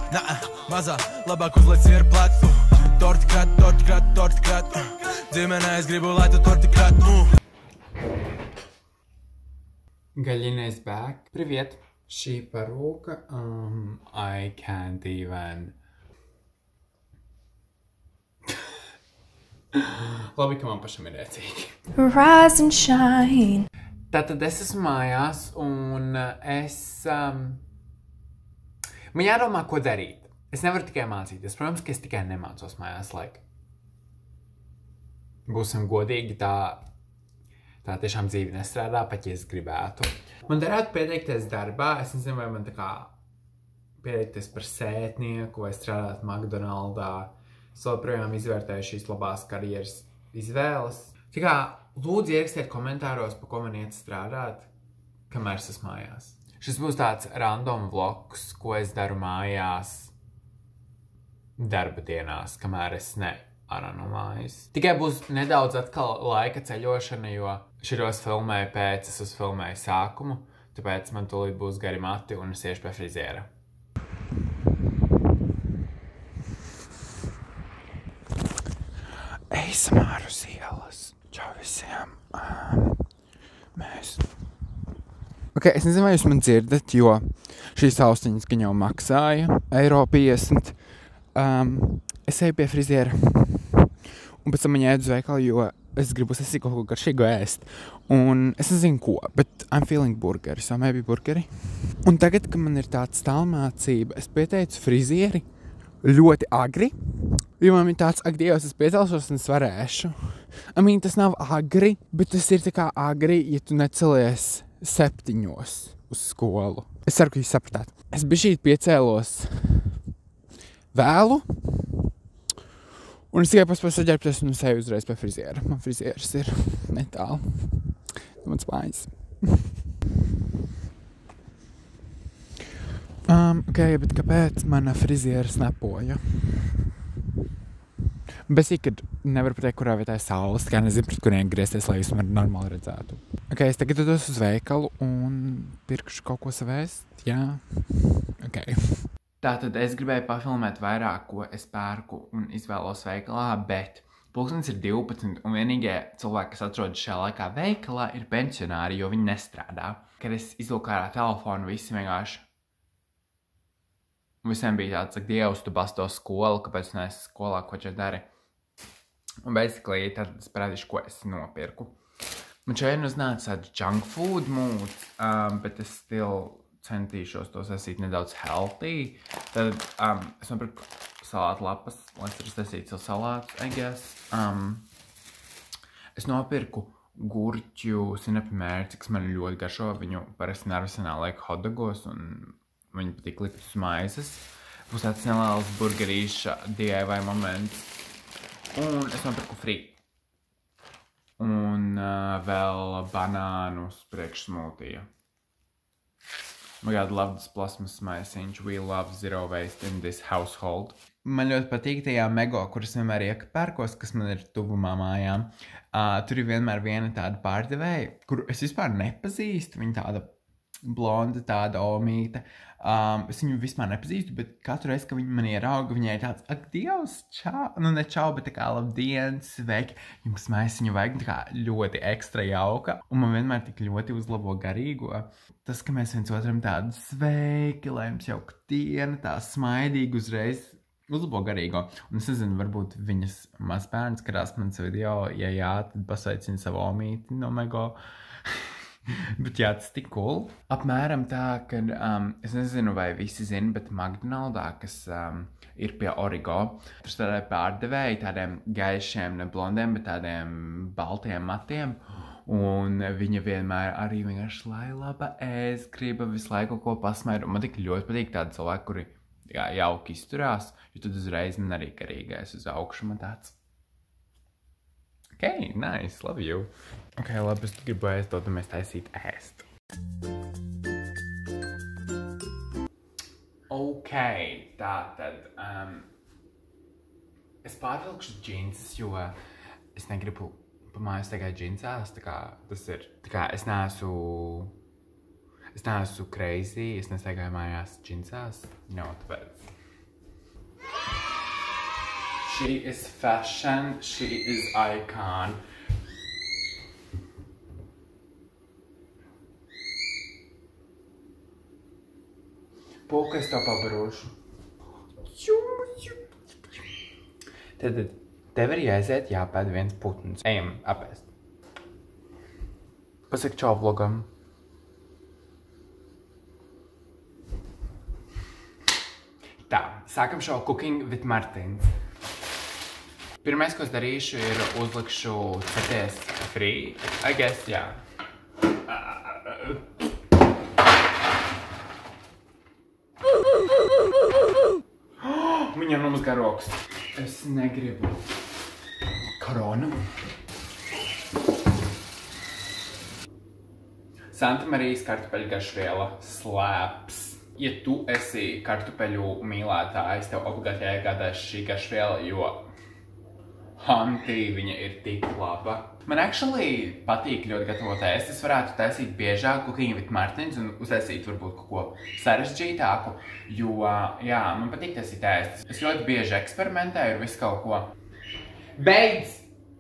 Mazā, labāk uzliec sieru platu. Torti krāt. Dzīmenē es gribu, lai tu torti krāt. Galina is back. Привет. Šī parūka, I can't even. Labi, ka man pašam ir ēcīgi. Rise and shine. Tātad es esmu mājās un man jādomā, ko darīt. Es nevaru tikai mācīties. Protams, ka es tikai nemācos mājās, būsim godīgi, tā tiešām dzīve nestrādā, pat ja es gribētu. Man darētu pieteikties darbā, es nezinu, vai man tā kā pieteikties par sētnieku vai strādāt McDonaldā. Es joprojām izvērtēju šīs labās karjeras izvēles. Tā kā lūdzu ierakstiet komentāros, pa ko man iet strādāt, kamēr es esmu mājās. Šis būs tāds random vlogs, ko es daru mājās darba dienās, kamēr es ārā no mājas. Tikai būs nedaudz atkal laika ceļošana, jo šitos filmēju pēc, es uzfilmēju sākumu, tāpēc man tūlīt būs gari mati un es iešu pie friziera. ASMR uz ielas. Čau visiem. Mēs. Ok, es nezinu, vai jūs man dzirdat, jo šīs austiņas gan jau maksāja €50. Es eju pie friziera. Un pēc tam man jāiet uz veikalu, jo es gribu sasīt kaut ko garšīgu ēst. Un es nezinu ko, bet I'm feeling burgeri, so maybe burgeri. Un tagad, kad man ir tāds tālmācība, es pieteicu frizieri ļoti agri. Jo man ir tāds, ak Dievs, es piecelšos un es varēšu. Tas nav agri, bet tas ir tā kā agri, ja tu necelies 7 uz skolu. Es ceru, ka jūs sapratāt. Es bišķīt piecēlos vēlu, un es tikai paspēju saģērbties un es eju uzreiz pie friziera. Man frizieris ir netālu. Mans mājas. Ok, bet kāpēc mana friziera snapoja? Bet es kad nevaru pateikt, kurā vietā ir saules, tikai nezinu, pret kuriem griezties, lai jūs man normāli redzētu. Ok, es tagad dodos uz veikalu un pirkšu kaut ko savēst. Jā. Ok. Tātad es gribēju pafilmēt vairāk, ko es pērku un izvēlos veikalā, bet pulkstenis ir 12 un vienīgie cilvēki, kas atrodas šajā laikā veikalā, ir pensionāri, jo viņi nestrādā. Kad es izvilku ārā telefonu, visi vienkārši. Visiem bija tāds, ak Dievs, tu basto skolu, kāpēc tu neesi skolā, ko čia dari. Un basically, tad es parādīšu, ko es nopirku. Man šeit uznāca tāds junk food moods, bet es still centīšos to sasīt nedaudz healthy. Tad es nopirku salātu lapas, lai es sasītu savu salātus, I guess. Es nopirku gurķu sinapi mērci, kas man ļoti garšo. Viņu parasti nervisanā liek hotdogos un viņi patīk likt uz maizes. Būs tāds neliels burgerīša DIY moments. Un es nopirku frī. Un vēl banānus priekš smoothija. Oh my God, love this plasmas maisiņš. We love zero waste in this household. Man ļoti patīk tajā Mego, kuras vienmēr iepērkos, kas man ir tuvumā mājām. Tur ir vienmēr viena tāda pārdevēja, kuru es vispār nepazīstu. Viņa tāda blonda, tāda omīta. Es viņu vispār nepazīstu, bet katru reizi, kad viņa man ierauga, viņai ir tāds, ak Dievs, čau, nu ne čau, bet tā kā labdien, sveiki, jums maisiņu vajag, tā kā ļoti ekstra jauka, un man vienmēr tik ļoti uzlabo garīgo. Tas, ka mēs viens otram tādu sveiki, lai jums jauka diena, tā smaidīgi uzreiz uzlabo garīgo. Un es nezinu, varbūt viņas mazbērns skatās manas video, ja jā, tad pasveicina savu omīti no Mego. Bet jā, tas tik cool. Apmēram tā, ka es nezinu, vai visi zina, bet McDonaldā, kas ir pie Origo, tur strādāja pārdevēji tādiem gaišiem, ne blondiem, bet tādiem baltiem matiem. Un viņa vienmēr arī vienkārši lai laba ēst, griba visu laiku ko pasmaida. Un man tik ļoti patīk tādi cilvēki, kuri jauki izturās, jo tad uzreiz man arī garīgais uz augšu man tāds. Ok, nice, love you. Ok, labi, es gribu ēst, tad mēs taisīt ēst. Ok, tātad. Es pārvilkšu džinsus, jo es negribu pa mājas tikai džinsās, tā kā tas ir, tā kā es neesmu crazy, es nestaigāju mājās džinsās, tāpēc. She is fashion, she is icon. Pūka es tev pabarošu. Tad tev ir jāaiziet jāpēd viens putns. Ejam, apēst. Pasaka čau vlogam. Tā, sākam šo Cooking with Martins. Pirmais, ko es darīšu, ir uzlikšu CTS free. I guess, jā. Viņam nomazgā rokas. Es negribu. Koronu. Santa Marijas kartupeļu garšviela slēps. Ja tu esi kartupeļu mīlētājs, tev obligāti jāiegādājas šī garšviela, jo Hanti, viņa ir tik laba. Man actually patīk ļoti gatavot ēst. Es varētu taisīt biežāk Cooking with Martins un uztaisīt varbūt kaut ko sarežģītāku, jo, jā, man patīk taisīt ēst. Es ļoti bieži eksperimentēju ar visu kaut ko. Beidz!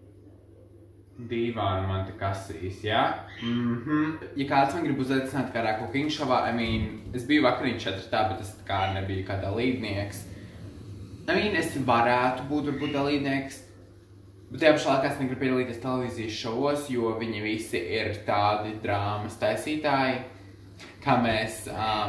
Dīvāni man te kasīs, jā? Ja kāds man grib uzaicināt kādā cooking šovā, es biju vakariņu 4, bet es kā nebiju kā dalībnieks. Es varētu būt varbūt dalībnieks, bet tajā pašā laikā es negribu piedalīties televīzijas šovos, jo viņi visi ir tādi drāmas taisītāji, kā mēs...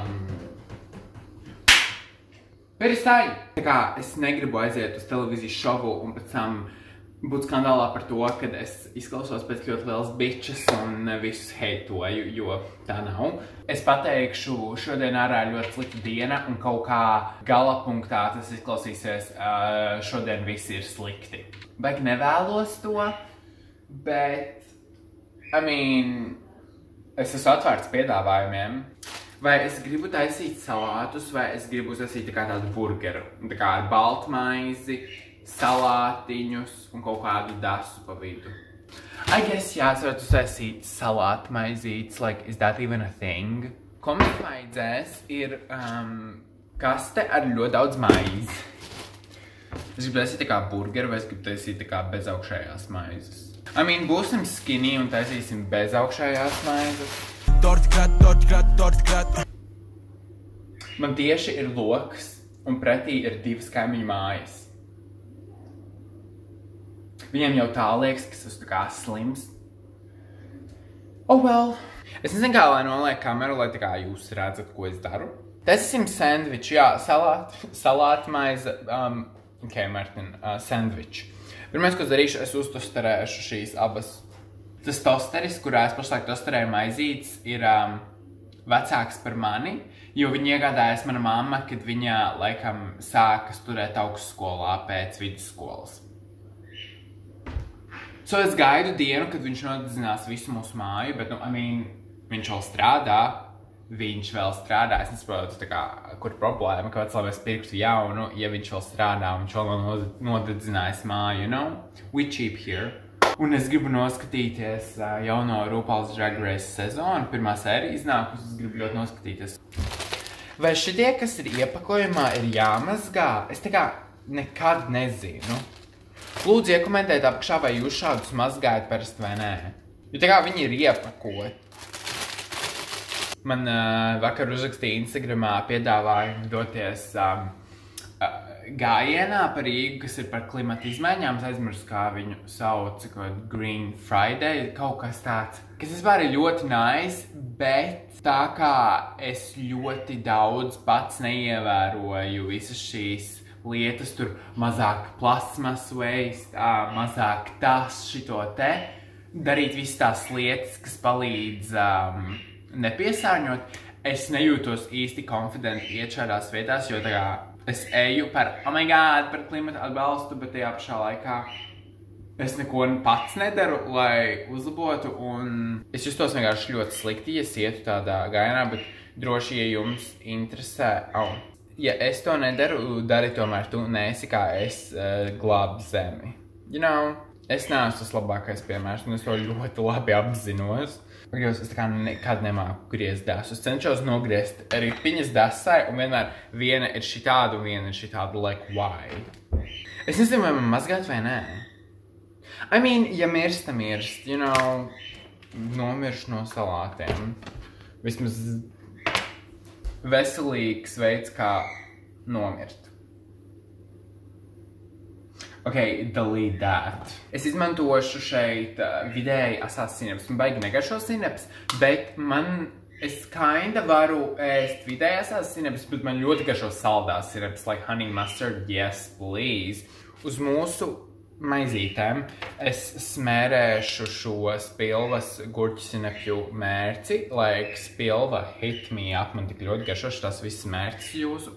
Peristāji! Tā kā es negribu aiziet uz televīzijas šovu un pēc tam būt skandālā par to, kad es izklausos pēc ļoti lielas bičas un visus heitoju, jo tā nav. Es pateikšu, šodien ārā ir ļoti slikta diena un kaut kā gala punktā tas izklausīsies, šodien visi ir slikti. Baigi nevēlos to, bet, es esmu atvērts piedāvājumiem. Vai es gribu taisīt salātus, vai es gribu uztaisīt tādu burgeru, tā kā ar baltmaizi, salātiņus un kaut kādu dasu pa vidu. I guess, jā, es varētu uztaisīt salātmaizītes, like, is that even a thing? Ko mums vajadzēs ir kaste ar ļoti daudz maizi. Es gribu taisīt tā kā burgeru, vai es gribu taisīt tā kā bez augšējās maizes. Būsim skinny un taisīsim bez augšējās maizes. Man tieši ir loks un pretī ir 2 kaimiņu mājas. Viņiem jau tā liekas, ka es esmu tā kā slims. Oh well. Es nezinu, kā lai noliek kameru, lai tā kā jūs redzat, ko es daru. Taisīsim sandviču, jā, salātmaize, Martin, sandviču. Pirmais, ko es darīšu, es uztosterēšu šīs abas. Tas tosteris, kurā es pašlaik tosterēju maizītes, ir vecāks par mani, jo viņa iegādājas mana mamma, kad viņa, laikam, sāka studēt augstskolā pēc vidusskolas. So es gaidu dienu, kad viņš nodedzinās visu mūsu māju, bet, viņš vēl strādā. Es nesaprotu, tā kā, kur problēma, kāpēc lai mēs pirktu jaunu, ja viņš vēl strādā, viņš vēl nodedzinājis māju, you know? We cheap here. Un es gribu noskatīties jauno RuPaul's Drag Race sezonu, pirmā sērija iznākus, es gribu ļoti noskatīties. Vai šitie, kas ir iepakojumā, ir jāmazgā? Es tā kā nekad nezinu. Lūdzu, iekomentēt apakšā, vai jūs šādus mazgājat parasti vai nē. Jo tā kā viņi ir iepakoti. Man vakar uzrakstīja Instagramā piedāvājumu doties gājienā par Rīgu, kas ir par klimata izmaiņām. Es aizmirsu, kā viņu sauc, Green Friday, kaut kas tāds. Kas vispār ir ļoti nice, bet tā kā es ļoti daudz pats neievēroju visas šīs lietas, tur mazāk plasmas waste, mazāk tas šito te, darīt visas tās lietas, kas palīdz nepiesārņot. Es nejūtos īsti confidenti iet šādās vietās, jo tā kā es eju par, oh my god, par klimata atbalstu, bet tajā pašā laikā es neko pats nedaru, lai uzlabotu, un es justos vienkārši ļoti slikti, ja es ietu tādā gājienā, bet droši, ja jums interesē, ja es to nedaru, dari tomēr tu neesi kā es glābu zemi. You know, es neesmu tas labākais piemērs, un es to ļoti labi apzinos. Es tā kā nekad nemāku griezt dasus. Es cenšos nogriezt ripiņas dasai, un vienmēr viena ir šitāda, un viena ir šitāda, like, why? Es nezinu, vai man mazgāt vai nē. I mean, ja mirst, you know, nomiršu no salātiem. Vismaz veselīgs veids, kā nomirt. Ok, delete that. Es izmantošu šeit vidēji asās sineps. Man baigi negaršo sineps, bet es kinda varu ēst vidēji asās sineps, bet man ļoti garšo saldās sineps, like honey mustard, yes, please. Uz mūsu maizītēm es smērēšu šo spilvas gurķu sinepju mērci, like spilva hit me up, man tik ļoti garšoši tās visas mērcis jūsu.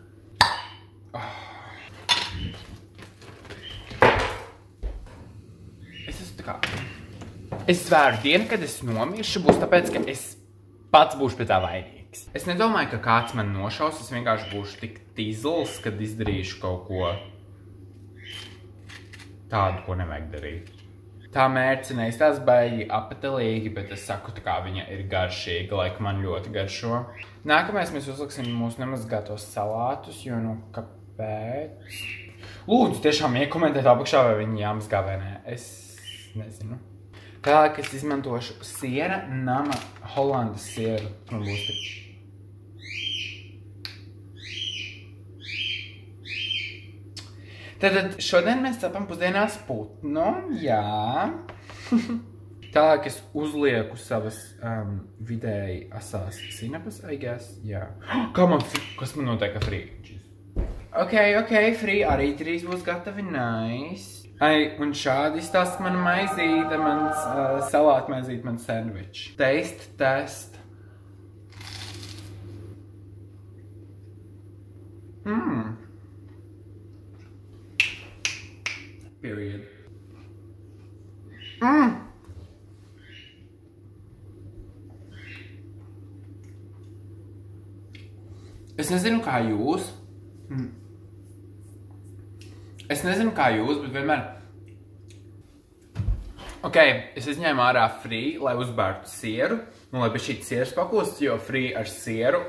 Es svēru dienu, kad es nomiršu, būs tāpēc, ka es pats būšu pie tā vainīgs. Es nedomāju, ka kāds man nošaus, es vienkārši būšu tik tīzls, kad izdarīšu kaut ko tādu, ko nevajag darīt. Tā mērce neizstās baigi apatelīgi, bet es saku, tā kā viņa ir garšīga, laika man ļoti garšo. Nākamais mēs uzliksim mūsu nemazgātos salātus, jo nu kāpēc? Lūdzu, tiešām iekomentēt apakšā, vai viņi jāmazgā vai nē. Es nezinu. Tālāk es izmantošu siera nama Holandas sieru. Man būs tik. Tātad šodien mēs cepam pusdienās putnu, jā. Tālāk es uzlieku savas vidēji asās sinepas, I guess, jā. Kas man notiek ar frī? Ok, frī arī 3 būs gatavi, nice. Un šādi izstāsta mana maizīte, mans salāta maizīte, mans sandvič. Taste test. Period. Es nezinu, kā jūs. Bet vienmēr... Ok, es izņēmu ārā frī, lai uzbērtu sieru, un lai bišķīt sieras pakūst, jo frī ar sieru...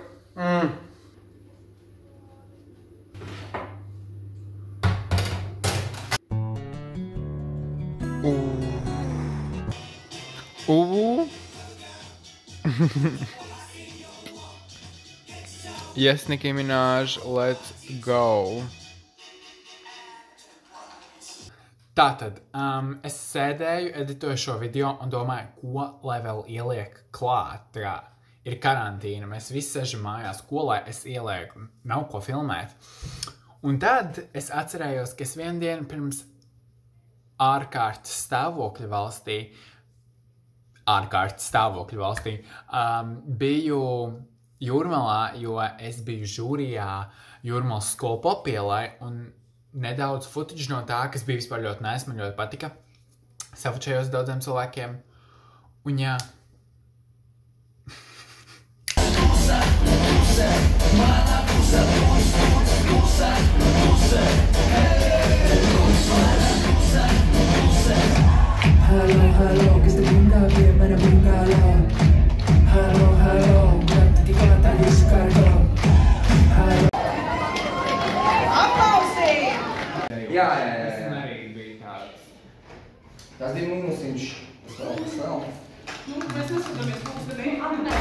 Yes, Nicki Minaj, let's go. Tātad, es sēdēju, editoju šo video un domāju, ko lai vēl ieliek klāt. Ir karantīna, mēs visi sēžam mājās, ko lai es ielieku, nav ko filmēt. Un tad es atcerējos, ka es vienu dienu pirms ārkārtas stāvokļa valstī, biju Jūrmalā, jo es biju žūrijā Jūrmalas skolu popielai un nedaudz footage no tā, kas bija vispār ļoti nice, man ļoti patika. Savučējos daudziem cilvēkiem. Un jā. Hello, kas te brindā pie mana bringālā? Hello, kad tik tā izskargo. Jā. Tas arī bija tāds. Tas bija mūsiņš. Tas vēl. Mēs neskatāmies mūsdienī.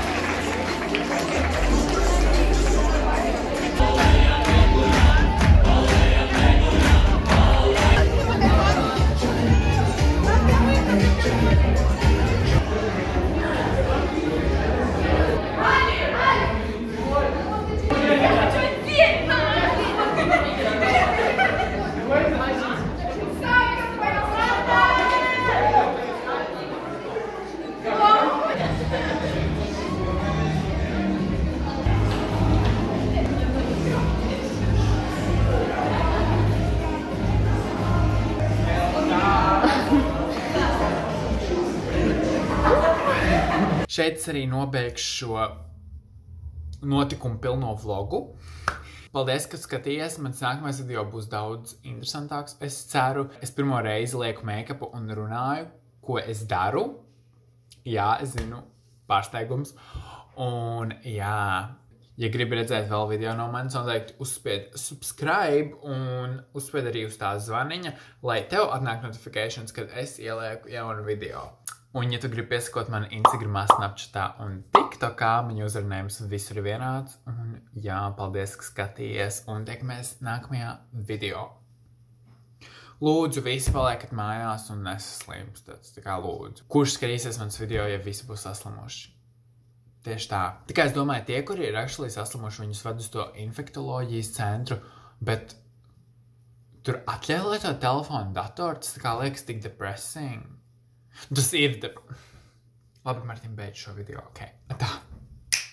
Šeit es arī nobeigšu šo notikumu pilno vlogu. Paldies, ka skatījies. Mans nākamais video būs daudz interesantāks. Es ceru, es pirmo reizi lieku make-upu un runāju, ko es daru. Jā, es zinu, pārsteigums. Un jā, Ja gribi redzēt vēl video no manis, noteikti uzspied subscribe un uzspied arī uz tā zvaniņa, lai tev atnāk notifications, kad es ielieku jaunu video. Un, ja tu gribi piesakot mani Instagramā, Snapchatā un TikTokā, man usernēms visur ir vienāds. Un jā, paldies, ka skatījies un tiekamies nākamajā video. Lūdzu, visi paliekat mājās un nesaslimstat. Tā kā lūdzu. Kurš skatīsies mans video, ja visi būs saslimuši? Tieši tā. Tikai es domāju, tie, kuri ir actually saslimuši, viņus ved uz to infektoloģijas centru, bet tur atļauj lietot telefonu, datoru, tas tā kā liekas tik depressing. Tas ir Labi, Martin, beidz šo video, ok. Tā.